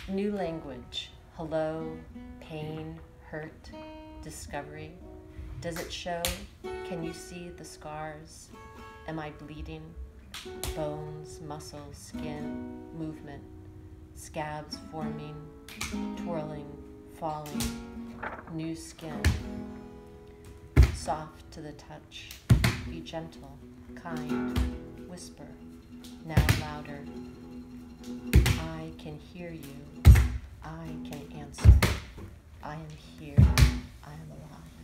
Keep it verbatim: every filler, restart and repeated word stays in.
New language. Hello, pain, hurt, discovery. Does it show? Can you see the scars? Am I bleeding? Bones, muscles, skin, movement, scabs forming, twirling, falling, new skin. Soft to the touch. Be gentle, kind, whisper, now louder. I can hear you. I can answer. I am here. I am alive.